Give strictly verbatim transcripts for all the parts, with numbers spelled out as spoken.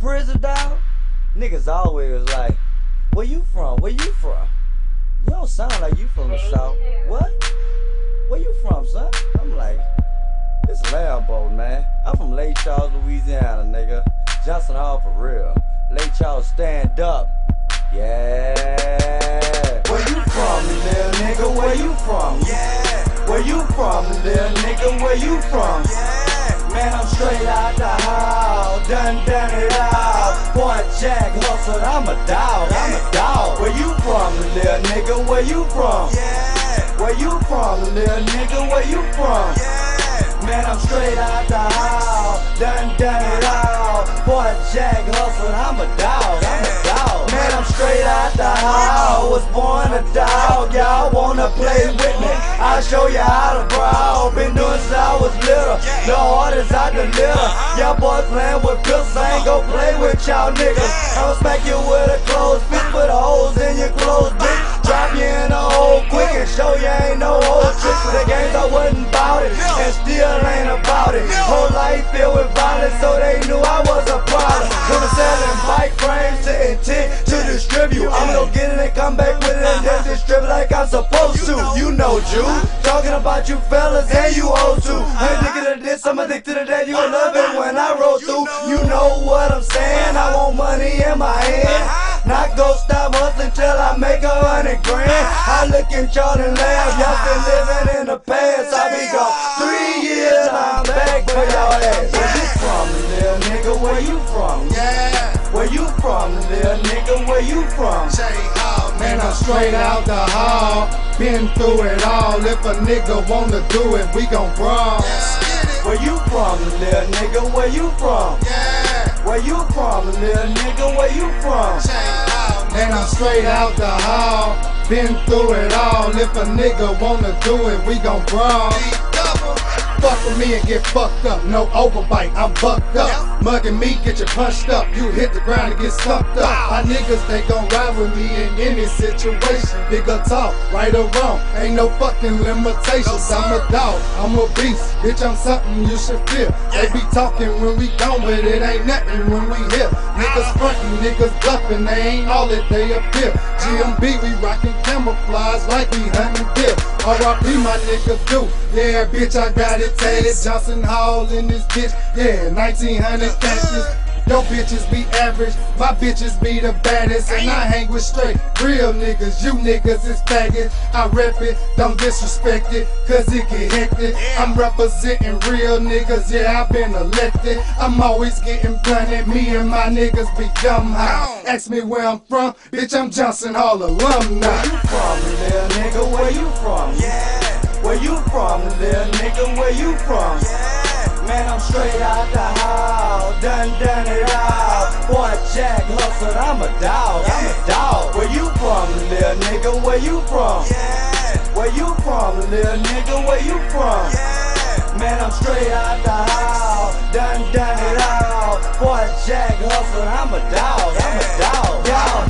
prison, dog, niggas always like, where you from? Where you from? You don't sound like you from the South. What? Where you from, son? I'm like, it's Lambo, man. I'm from Lake Charles, Louisiana, nigga. Johnson Hall for real. Lake Charles, stand up. Yeah. Where you from, little nigga? Where you from? Yeah. Where you from, little nigga? Where you from? Yeah. Man, I'm straight out the house, done done it all. Boy, Jack hustled, I'm a dog, I'm a dog. Where you from, little nigga? Where you from? Yeah. Where you from, little nigga? Where you from? Yeah. Man, I'm straight out the house, done done it all. Boy, Jack hustled, I'm a dog, I'm a dog. Man, I'm straight out the house, was born a dog. Y'all wanna play with me? I'll show you how to brawl. Been doing since I was little, the hardest I deliver. Y'all boys playing with pills, I ain't gon' play with y'all niggas. I'ma smack you with a clothes fist, put holes in your clothes, bitch. Drop you in a hole quick and show you ain't no old tricks. For the games I wasn't bout it, and still ain't about it. Whole life filled with violence, so they knew I was a problem. When I'm selling bike frames to intent to distribute, I'ma go get it and come back with it and then distribute like I'm supposed to. You know, Jew, talking about you fellas and you old too. I'm addicted to this, I'm addicted to that. You gon' love it when I roll through. You know what I'm saying? I want money in my hand. Not go stop hustling till I make a hundred grand. I look at y'all and laugh, y'all still living in the past. I be gone three years, I'm back for y'all ass. Where you from, little nigga? Where you from? Yeah. Where you from, little nigga? Where you from? J Hall, Man, I'm straight out the hall, been through it all. If a nigga wanna do it, we gon' brawl. Let's get it. Where you from, little nigga? Where you from? Yeah. Where you from, little nigga? Where you from? J Hall, Man, I'm straight out the hall, been through it all. If a nigga wanna do it, we gon' brawl. double. Fuck with me and get fucked up, no overbite, I'm bucked up. Mugging me, get you punched up, you hit the ground and get stumped up. My niggas, they gon' ride with me in any situation. Bigger talk, right or wrong, ain't no fucking limitations. I'm a dog, I'm a beast, bitch, I'm something you should feel. They be talking when we gone, but it ain't nothing when we here. Niggas frontin', niggas bluffing, they ain't all that they appear. G M B, we rockin' camouflage like we hunting deer. R I P my nigga do, yeah bitch I got it tatted. Johnson Hall in this bitch, yeah nineteen hundred catches. Yo bitches be average, my bitches be the baddest. And I hang with straight real niggas, you niggas is faggots. I rep it, don't disrespect it, cause it get hectic. I'm representing real niggas, yeah I been elected. I'm always getting blunted, me and my niggas be dumb high. Ask me where I'm from, bitch I'm Johnson Hall alumni. Where you from, little nigga? Where you from? Yeah. Where you from, little nigga? Where you from? Yeah. Man, I'm straight out the house, done done it all. Boy, Jack hustled, I'm a dog, I'm a dog. Where you from, little nigga? Where you from? Yeah. Where you from, little nigga? Where you from? Yeah. Man, I'm straight out the house, done done it all. Boy, Jack hustled, I'm a dog, I'm a dog. Y'all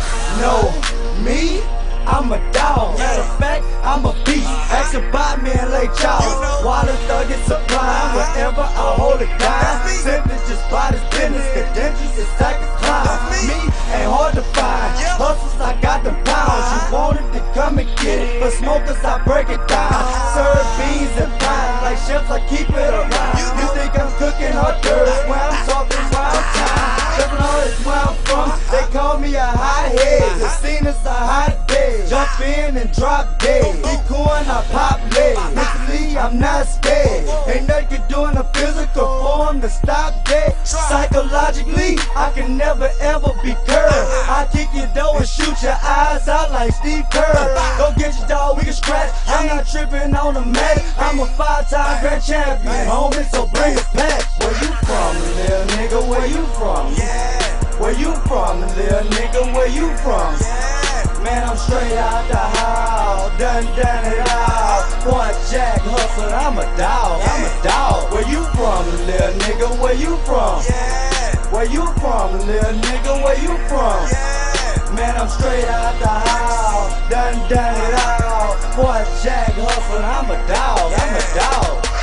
know me? I'm a dog. Matter of fact, I'm a beast. Ask about me and Lake Charles. While the thug is supplying, wherever I hold it down. Simply just by this business, credentials is like a clown. Me ain't hard to find. Hustles, I got the pounds. You wanted to come and get it, but smokers, I break it down. Serve beans and pies like chefs, I keep it around. You think I'm cooking hors d'oeuvres? Where I'm talking wild time. Doesn't know it's where I'm from. They call me a hothead. The scene is a hotbed. Jump in and drop dead. Eat corn, I pop lead. Mentally, I'm not scared. Ain't nothing doing a physical form to stop that. Psychologically, I can never ever be curved. I kick your door and shoot your eyes out like Steve Kerr. Go get your dog, we can scratch. I'm not tripping on the mat. I'm a five-time grand champion, homie, so bring it back. Where you from, little nigga? Where you from? Yeah. Where you from, little nigga? Where you from? Yeah. Man, I'm straight out the house, done done it all. Boy, Jack hustled, I'm a dog, I'm a dog. Where you from, little nigga? Where you from? Yeah. Where you from, little nigga? Where you from? Yeah. Man, I'm straight out the house, done done it all. Boy, Jack hustled, I'm a dog, I'm a dog.